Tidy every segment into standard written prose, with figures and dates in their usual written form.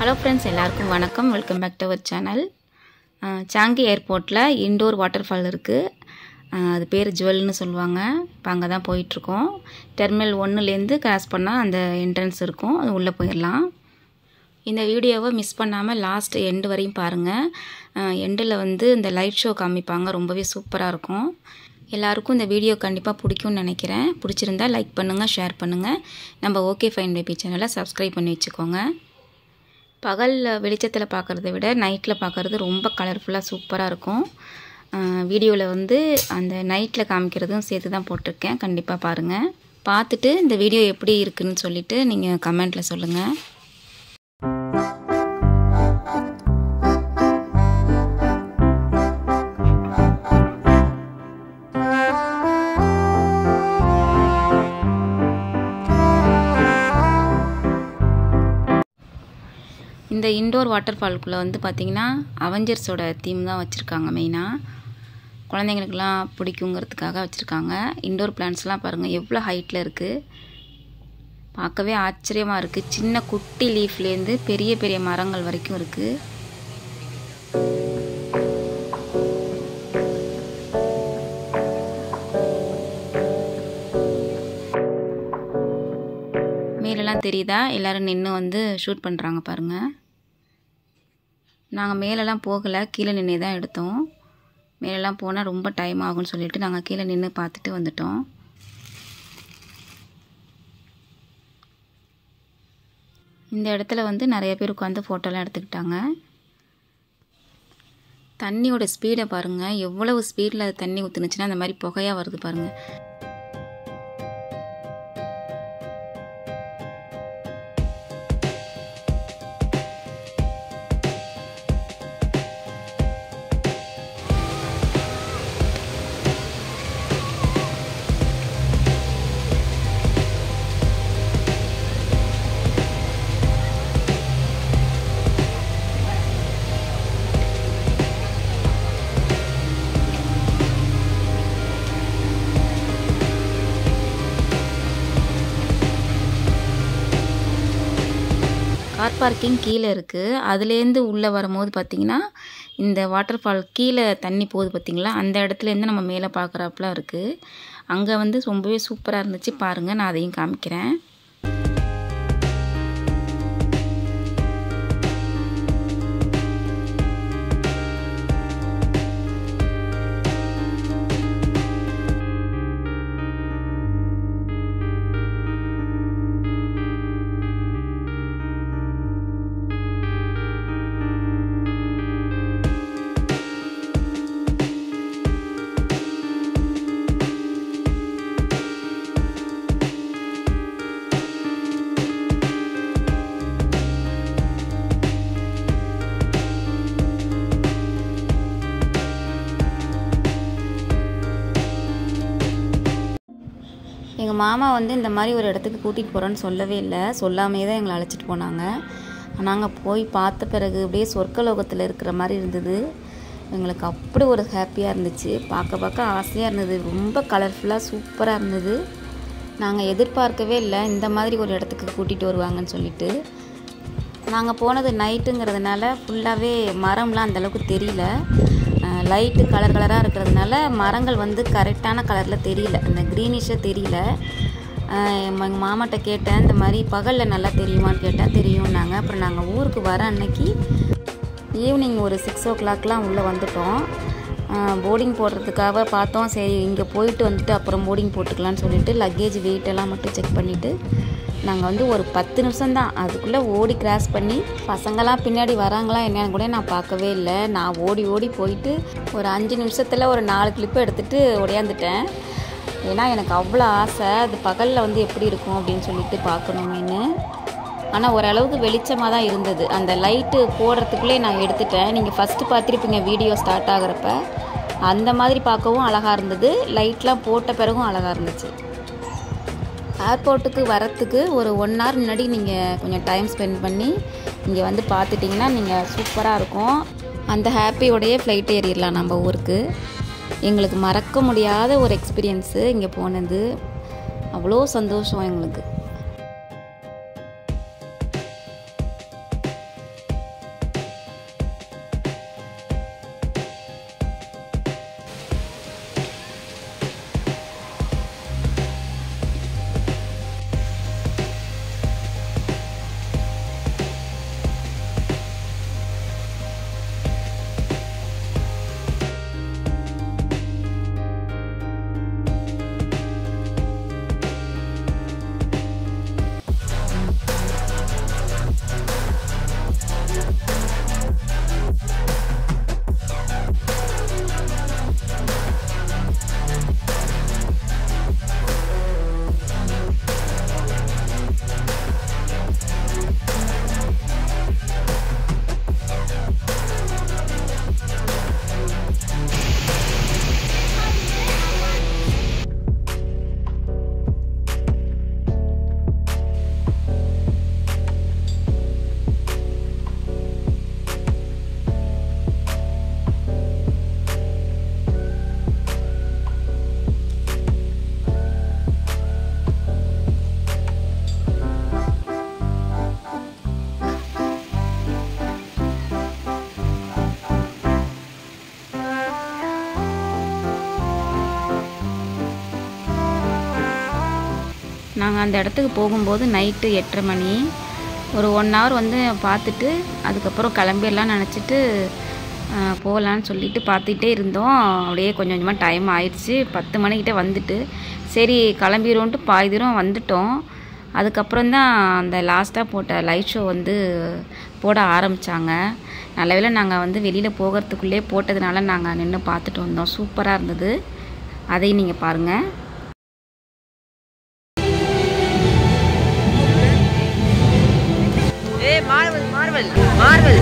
Hello friends, எல்லாருக்கும் வணக்கம். Welcome back to our channel. Changi ஏர்போர்ட்டில் இன்டோர் வாட்டர் ஃபால் இருக்குது. அது பேர் ஜுவல்னு சொல்லுவாங்க. இப்போ அங்கே தான் போயிட்டுருக்கோம். டெர்மினல் 1லேருந்து கிராஸ் பண்ணால் அந்த என்ட்ரன்ஸ் இருக்கும், அது உள்ளே போயிடலாம். இந்த வீடியோவை மிஸ் பண்ணாமல் லாஸ்ட் எண்டு வரையும் பாருங்கள். எண்டில் வந்து இந்த லைட் ஷோ காமிப்பாங்க, ரொம்பவே சூப்பராக இருக்கும். எல்லாருக்கும் இந்த வீடியோ கண்டிப்பாக பிடிக்கும்னு நினைக்கிறேன். பிடிச்சிருந்தா லைக் பண்ணுங்கள், ஷேர் பண்ணுங்கள். நம்ம ஓகே ஃபைன் பேபி சேனலை சப்ஸ்கிரைப் பண்ணி வச்சுக்கோங்க. பகலில் வெளிச்சத்தில் பார்க்குறத விட நைட்டில் பார்க்குறது ரொம்ப கலர்ஃபுல்லாக சூப்பராக இருக்கும். வீடியோவில் வந்து அந்த நைட்டில் காமிக்கிறதும் சேர்த்து தான் போட்டிருக்கேன். கண்டிப்பாக பாருங்கள். பார்த்துட்டு இந்த வீடியோ எப்படி இருக்குன்னு சொல்லிவிட்டு நீங்கள் கமெண்ட்டில் சொல்லுங்கள். இந்த இன்டோர் வாட்டர் ஃபால்குள்ளே வந்து பார்த்திங்கன்னா அவெஞ்சர்ஸோட தீம் தான் வச்சுருக்காங்க. மெயினாக குழந்தைங்களுக்கெல்லாம் பிடிக்குங்கிறதுக்காக வச்சுருக்காங்க. இன்டோர் பிளான்ட்ஸ்லாம் பாருங்கள் எவ்வளோ ஹைட்டில் இருக்குது. பார்க்கவே ஆச்சரியமாக இருக்குது. சின்ன குட்டி லீஃப்லேருந்து பெரிய பெரிய மரங்கள் வரைக்கும் இருக்குது. மேலெல்லாம் தெரியுதா? எல்லோரும் நின்று வந்து ஷூட் பண்ணுறாங்க பாருங்கள். நாங்கள் மேலெல்லாம் போகலை, கீழே நின்று தான் எடுத்தோம். மேலெல்லாம் போனால் ரொம்ப டைம் ஆகும்னு சொல்லிட்டு நாங்கள் கீழே நின்று பார்த்துட்டு வந்துட்டோம். இந்த இடத்துல வந்து நிறைய பேர் உட்காந்து ஃபோட்டோலாம் எடுத்துக்கிட்டாங்க. தண்ணியோட ஸ்பீடை பாருங்கள், எவ்வளவு ஸ்பீடில் அது தண்ணி ஊற்றுனுச்சுன்னா அந்த மாதிரி புகையாக வருது பாருங்கள். கார் பார்க்கிங் கீழே இருக்குது. அதுலேருந்து உள்ளே வரும்போது பார்த்திங்கன்னா இந்த வாட்டர் ஃபால் கீழே தண்ணி போகுது பார்த்திங்களா, அந்த இடத்துலேருந்து நம்ம மேலே பார்க்குறாப்புல இருக்குது. அங்கே வந்து ரொம்பவே சூப்பராக இருந்துச்சு. பாருங்கள், நான் அதையும் காமிக்கிறேன். எங்கள் மாமா வந்து இந்த மாதிரி ஒரு இடத்துக்கு கூட்டிகிட்டு போகிறோன்னு சொல்லவே இல்லை, சொல்லாமே தான் எங்களை அழைச்சிட்டு போனாங்க. நாங்கள் போய் பார்த்த பிறகு அப்படியே சொர்க்கலோகத்தில் இருக்கிற மாதிரி இருந்தது. எங்களுக்கு அப்படி ஒரு ஹாப்பியாக இருந்துச்சு. பார்க்க பார்க்க ஆசையாக இருந்தது. ரொம்ப கலர்ஃபுல்லாக சூப்பராக இருந்தது. நாங்கள் எதிர்பார்க்கவே இல்லை இந்த மாதிரி ஒரு இடத்துக்கு கூட்டிகிட்டு வருவாங்கன்னு சொல்லிட்டு. நாங்கள் போனது நைட்டுங்கிறதுனால ஃபுல்லாகவே மரம்லாம் அந்தளவுக்கு தெரியல. லைட்டு கலர் கலராக இருக்கிறதுனால மரங்கள் வந்து கரெக்டான கலரில் தெரியல, அந்த க்ரீனிஷாக தெரியல. எங்கள் மாமாட்ட கேட்டேன், இந்த மாதிரி பகலில் நல்லா தெரியுமான்னு கேட்டேன். தெரியும்னாங்க. அப்புறம் நாங்கள் ஊருக்கு வர அன்னைக்கு ஈவினிங் ஒரு 6 o'clockலாம் உள்ளே வந்துட்டோம். போர்டிங் போடுறதுக்காக பார்த்தோம். சரி இங்கே போயிட்டு வந்துட்டு அப்புறம் போர்டிங் போட்டுக்கலான்னு சொல்லிட்டு லக்கேஜ் வெயிட்டெல்லாம் மட்டும் செக் பண்ணிவிட்டு நாங்கள் வந்து ஒரு 10 நிமிஷம்தான் அதுக்குள்ளே ஓடி கிராஸ் பண்ணி, பசங்களாம் பின்னாடி வராங்களா என்னன்னு கூட நான் பார்க்கவே இல்லை. நான் ஓடி ஓடி போயிட்டு ஒரு 5 நிமிஷத்தில் ஒரு 4 கிளிப்பு எடுத்துகிட்டு ஓடியாந்துட்டேன். ஏன்னா எனக்கு அவ்வளோ ஆசை அது பகலில் வந்து எப்படி இருக்கும் அப்படின்னு சொல்லிட்டு பார்க்கணுமேனு. ஆனால் ஓரளவுக்கு வெளிச்சமாக தான் இருந்தது. அந்த லைட்டு போடுறதுக்குள்ளே நான் எடுத்துட்டேன். நீங்கள் ஃபஸ்ட்டு பார்த்துருப்பீங்க வீடியோ ஸ்டார்ட் ஆகிறப்ப. அந்த மாதிரி பார்க்கவும் அழகாக இருந்தது, லைட்லாம் போட்ட பிறகும் அழகாக இருந்துச்சு. ஏர்போர்ட்டுக்கு வரத்துக்கு ஒரு 1 hour முன்னாடி நீங்கள் கொஞ்சம் டைம் ஸ்பெண்ட் பண்ணி இங்கே வந்து பார்த்துட்டிங்கன்னா நீங்கள் சூப்பராக இருக்கும். அந்த ஹாப்பியோடையே ஃப்ளைட் ஏறிடலாம் நம்ம ஊருக்கு. எங்களுக்கு மறக்க முடியாத ஒரு எக்ஸ்பீரியன்ஸு இங்கே போனது. அவ்வளோ சந்தோஷம் எங்களுக்கு. நாங்கள் அந்த இடத்துக்கு போகும்போது நைட்டு 8:30 மணி. ஒரு 1 hour வந்து பார்த்துட்டு அதுக்கப்புறம் கிளம்பிடலான்னு நினச்சிட்டு போகலான்னு சொல்லிட்டு பார்த்துட்டே இருந்தோம். அப்படியே கொஞ்சம் கொஞ்சமாக டைம் ஆயிடுச்சு. 10 மணிக்கிட்ட வந்துட்டு சரி கிளம்பிடுவோன்ட்டு பாதி தூரம் வந்துட்டோம். அதுக்கப்புறம் தான் அந்த லாஸ்ட்டாக போட்ட லைட் ஷோ வந்து போட ஆரம்பித்தாங்க. நல்லவேளை நாங்கள் வந்து வெளியில் போகிறதுக்குள்ளே போட்டதுனால நாங்கள் நின்று பார்த்துட்டு வந்தோம். சூப்பராக இருந்தது. அதையும் நீங்கள் பாருங்கள். மார்வல் மார்வல் மார்வல்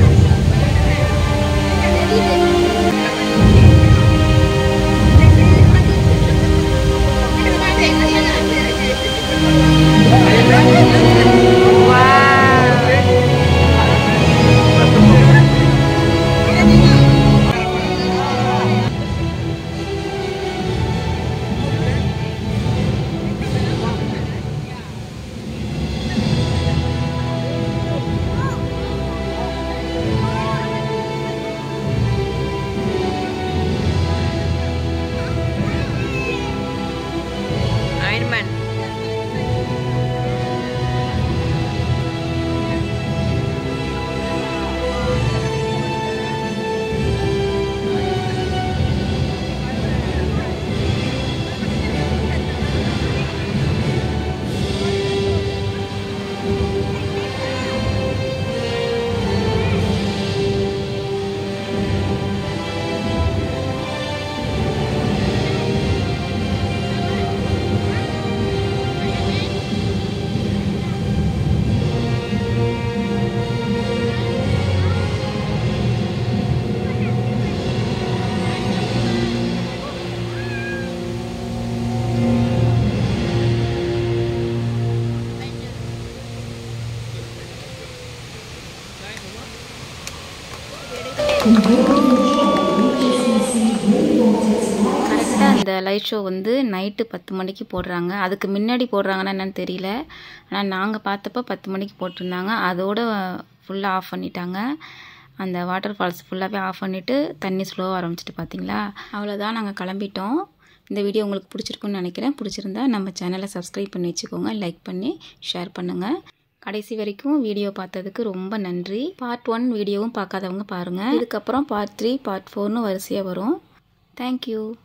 கரெக்டாக அந்த லைட் ஷோ வந்து நைட்டு 10 மணிக்கு போடுறாங்க. அதுக்கு முன்னாடி போடுறாங்கன்னா என்னன்னு தெரியல. ஆனால் நாங்கள் பார்த்தப்போ 10 மணிக்கு போட்டிருந்தாங்க. அதோட ஃபுல்லாக ஆஃப் பண்ணிட்டாங்க. அந்த வாட்டர் ஃபால்ஸ் ஃபுல்லாகவே ஆஃப் பண்ணிவிட்டு தண்ணி ஸ்லோவாக ஆரம்பிச்சிட்டு பார்த்தீங்களா. அவ்வளோதான், நாங்கள் கிளம்பிட்டோம். இந்த வீடியோ உங்களுக்கு பிடிச்சிருக்குன்னு நினைக்கிறேன். பிடிச்சிருந்தா நம்ம சேனலை சப்ஸ்கிரைப் பண்ணி வச்சுக்கோங்க. லைக் பண்ணி ஷேர் பண்ணுங்கள். கடைசி வரைக்கும் வீடியோ பார்த்ததுக்கு ரொம்ப நன்றி. பார்ட் 1 வீடியோவும் பார்க்காதவங்க பாருங்கள். இதுக்கப்புறம் பார்ட் 3 பார்ட் 4ன்னு வரிசையாக வரும். தேங்க்யூ.